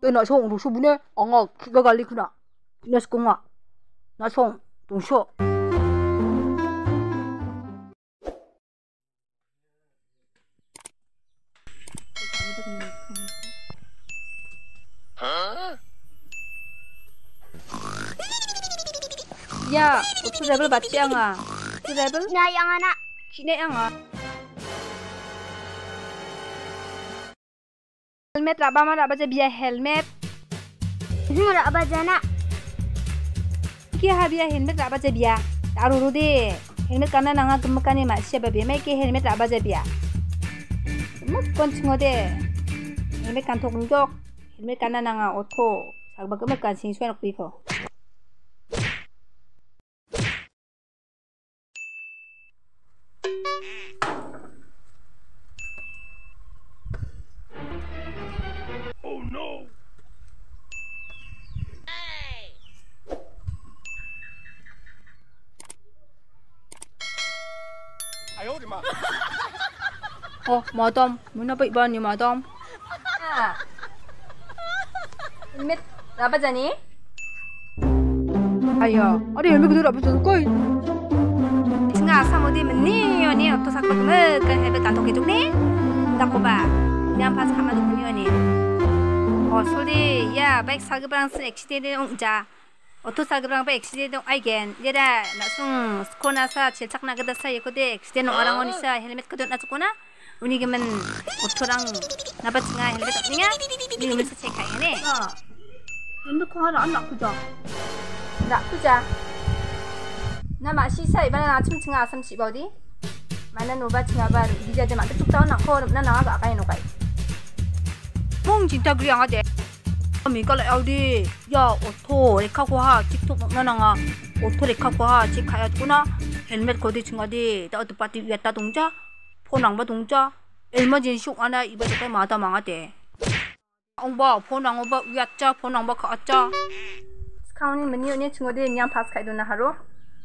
나송 로쇼분에 엉어 기가 갈리구나. 이나스공아 나송 동쇼. 야, 오토 랩을 맞지 양아? 오토 랩을? 나 양아나. 기네 양아. 헬멧 라바만 라바제 비야 헬멧. 라바잖아. Kia biya helmet rabaje biya. Daruru de helmet kana nanga gemekane masya babe mai ke helmet rabaje biya. Mut koncungo de helmet kan tok njok helmet kana nanga oto sagba gemekan sing suan biko. Oh no. Madam, muna ba iba ni madam? Helmet rabaje ni? Aya, ada helmet kudu rabaje koi. Singa samudi menni ni oto sagba gemekan helmet kan tok juk ni. Ndak ko ba. Nyam pas kama du ni. Sorry, ya, baik sagbrang se accident ongja. 오토 사그랑 바 액시덴트 아이겐 얘라 나숭 스코나사 제착 나가다사 예코데 액시덴트 오랑오니사 헬멧 거든 나죽구나 우니게면 오토랑 나바칭아 헬멧 없니냐 니게면 체크하네 헬멧 코 하나 안 나쁘자 나쁘자 나 마시사 이번에 아침 층아 아삼 시버디 만난 오바 층아바 이자데 만데 쭉 다운 나코 나 나가 아까이 노가이 몽 진짜 그리 양아데 미가 라우디 야 오토 레카고 하 틱톡 먹나나가 오토 레카고 하 지카야 구나 헬멧 거디 층아디 다 어디 파티 위에다 동자 포낭바 동자 엘머진시 하나 이바저까 마다 망아대 엉바 포낭바 위았자 포낭바 가았자 스카우니 머니오니 층어디 냥 파스 카이도나 하루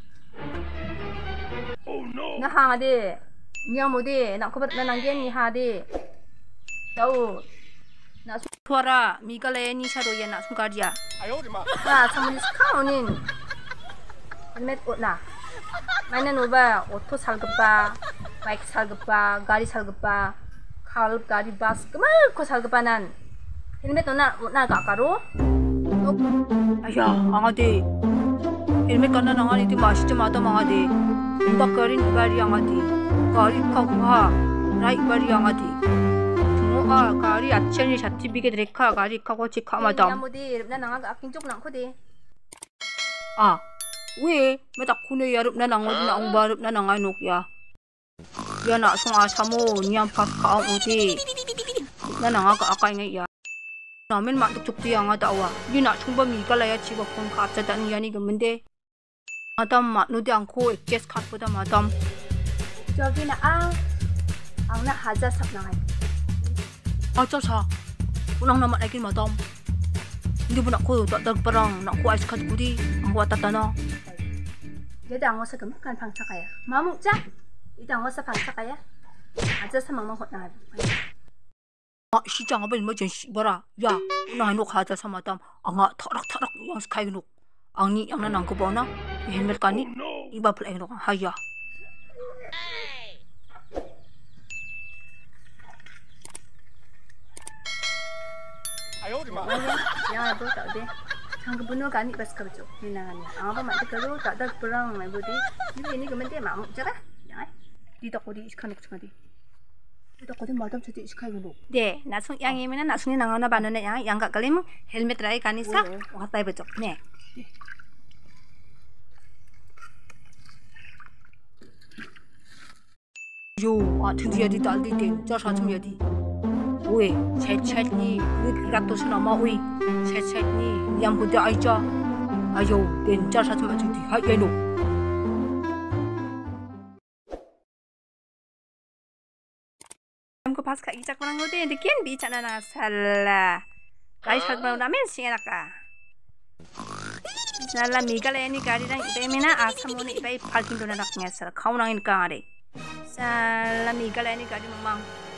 나 하가디 냥 모디 나 코바 나 난겐 니 하디 야우 나 수아라 미갈레니 샤로야 나 순가리야. 나 사무니 스카우닌 헬멧 옷나. 마이는 오바 오토 살급바, 바이크 살급바, 가리 살급바, 칼 가리 바스 그만코 살급바 난 헬멧 옷나 가까로. 아야, 앙아디. 헬멧 간나 앙아디 마시지 마다 망아디. 임박거린 가리 앙아디. 가리 카구하 라이 가리 앙아디. 가리 아치니 샤티비게 드레카 가리 카고 치카 마담 야모디 나 나가 아낀 쪽 나코디 왜 메다 쿠네 야릅 나 나고디 나 옹바릅 나 나가 녹야 야나 송아 사모 냠 파카 오디 나 나가 아까잉 야 나면 만득 쪽디 양아다 와 니나 충범 이갈라야 지가 폰 가짜다니 야니 금은데 마담 마누디 않고 액게스 카보다 마담 저기나 앙나 하자 삽나가 Acha pulang nama lagi madam. Hindi mo na ko parang naku ice cut kudi ang watatana. Jadi ang wasa kan pangsa kaya. Mamu ja. Ito ang wasa pangsa kaya. Aja sa mga hot na. 시장 앞에 emergency bara. Ya, una hino khaja sa madam. Anga tarak yang sky no. Ang ni ang nanang ko ba na? Helmet kani. Iba pala no haya. Ya, itu tak ada. Sang kebunuh kani pas kerja. Minangannya. Apa mak kerja tak ada perang mai budi. Ini kementerian mak cara. Ya. Di tak kodi iskan nuk cengadi. Di tak kodi madam jadi iskai gulu. De, nasung yang ini mana nasungnya nangana banana yang gak kalim helmet rai kani sa. Watai becok. Ne. Yo, atin dia di daldi de. Jar satu dia di. 왜 세차니 우리가 또 쓰나마 왜 세차니 양보대 아이자 아요 렌자 사슴아 저기 하이노 हमको पास खाई चक बरang होते हैं देखिए बिचारा ना साला गाड़ी सड़क पर उड़ामें सिंह रखा साला मिगल है नहीं गाड़ी रंग इतने में ना आसम होने इतने पार्किंग दोनों रखने साला खाऊं रंग इनका आ रहे साला मिगल है नहीं गाड़ी मम्मा